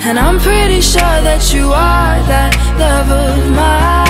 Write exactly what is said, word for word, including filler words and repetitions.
And I'm pretty sure that you are that love of mine.